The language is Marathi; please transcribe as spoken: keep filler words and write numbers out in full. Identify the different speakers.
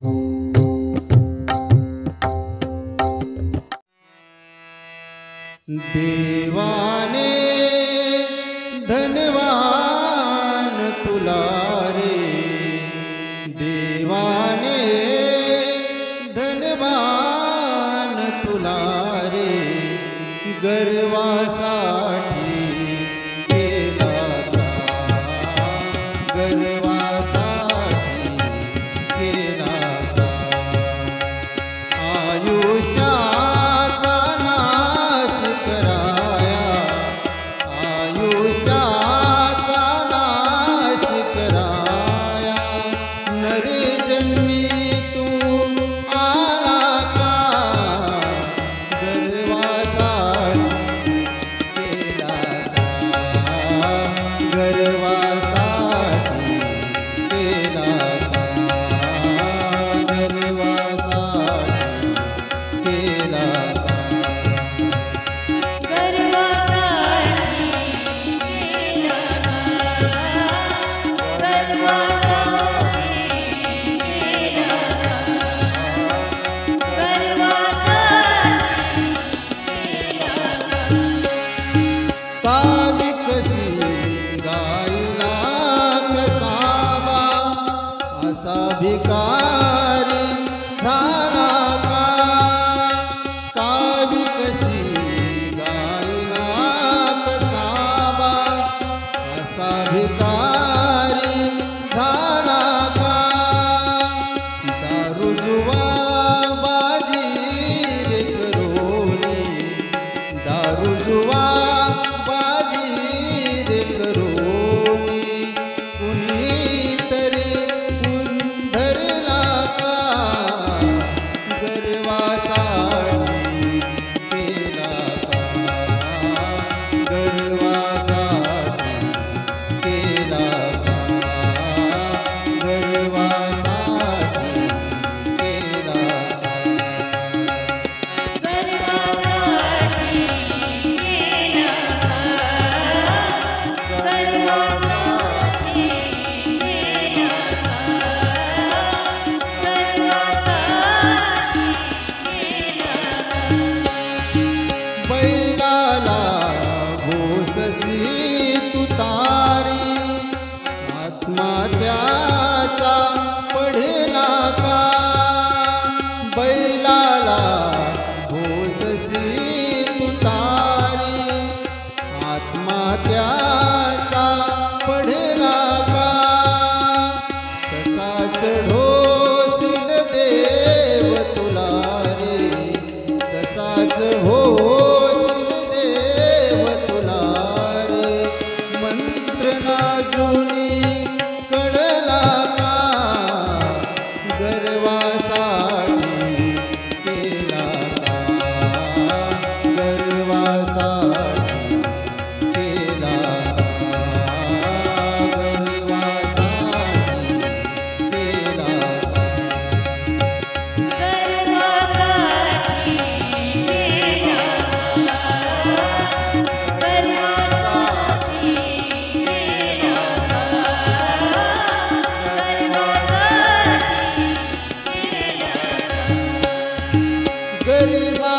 Speaker 1: देवाने धनवान तुला रे, देवाने धनवान तुला रे, गर्वासाठी केला का, गर्वासाठी केला का, आयुष्याचा नाश कराया, आयुष्याचा नाश कराया, नरे जन्मी तू आला का, गर्वासाठी केला का, गर्वासाठी केला का, गर्वासाठी केला का, कावी कशी गायला कसावा, असा भिकारी झाला का, कावी कशी गायला कसावा, असा भिकारी झाला का, दारू जुवा बाजी रे करोनी, दारू जुवा बाजी रे करोनी, कुणीतरी उंधरला का, गर्वासाठी केला का, गर्वासाठी केला का, गर्वासाठी केला का, बैलाला भोससी तू तारी, आत्महत्याचा पडला का, बैलाला भोससी तू तारी, आत्महत्याचा पडला का, कसाच ढोसील देव तुला रे, तसाच होशील देव तुला रे, मंत्रना जुनी कळला का, गर्वासाठी केला का, गर्वासाठी केला का, गर्वासाठी केला का, गरीबा